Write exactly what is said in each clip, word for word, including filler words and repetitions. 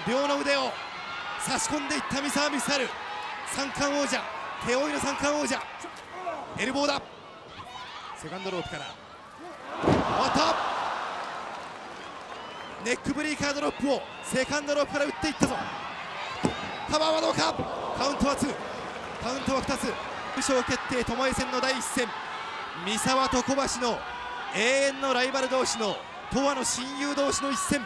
両の腕を差し込んでいった三沢光晴、三冠王者、手負いの三冠王者。エルボーだ。セカンドロープからおっとネックブリーカードロップをセカンドロープから打っていったぞ。カバーはどうか。カウントはに、カウントはふたつ。優勝決定巴戦の第一戦、三沢と小橋の永遠のライバル同士の十和の親友同士の一戦。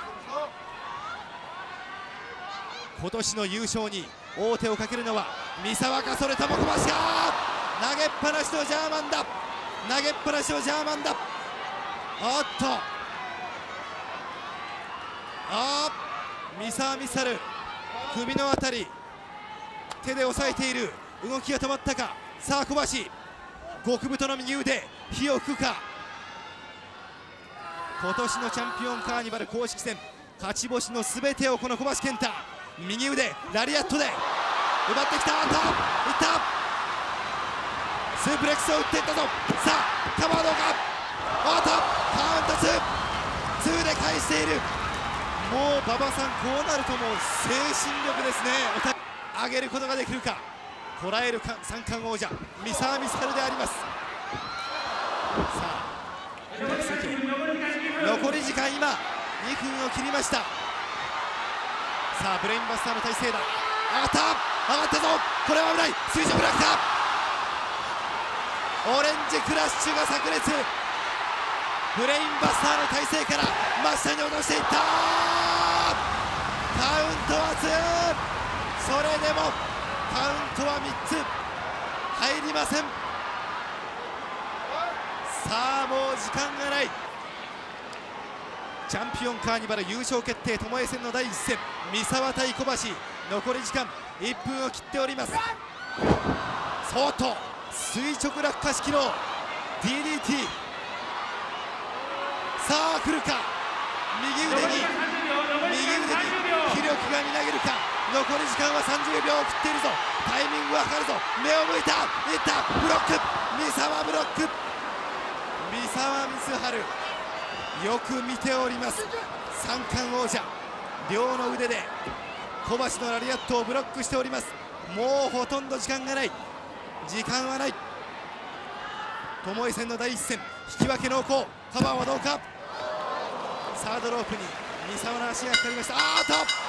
今年の優勝に王手をかけるのは三沢か、それとも小橋か。投げっぱなしのジャーマンだ。投げっぱなしのジャーマンだ。おっとあー三沢光晴、首のあたり手で押さえている。動きが止まったか。さあ小橋、極太の右腕、火を吹くか。今年のチャンピオンカーニバル公式戦勝ち星のすべてをこの小橋健太、右腕ラリアットで奪ってきた。あっといった、スープレックスを打っていったぞ。さあカバーどうか。おっとカウントツー、ツーで返している。もう馬場さん、こうなるともう精神力ですね。上げることができるか。こらえるか三冠王者三沢光晴であります。さあ残り時間今にふんを切りました。さあブレインバスターの体勢だ。上がった上がったぞ。これは危ない。垂直落下。オレンジクラッシュが炸裂。ブレインバスターの体勢から真下に落としていった。カウントはツー。それでもカウントはみっつ入りません。さあもう時間がない。チャンピオンカーニバル優勝決定巴戦の第一戦、三沢対小橋、残り時間いっぷんを切っております。そうと垂直落下式の ディーディーティー。 さあ来るか。右腕に右腕に気力がみなぎるか。残り時間はさんじゅうびょうを切っているぞ。タイミングはかかるぞ。目を向いた、いった、ブロック、三沢ブロック。三沢光晴よく見ております。三冠王者、両の腕で小橋のラリアットをブロックしております。もうほとんど時間がない。時間はない。巴戦の第一戦、引き分け濃厚。カバーはどうか。サードロープに三沢の足がかかりました。あーっと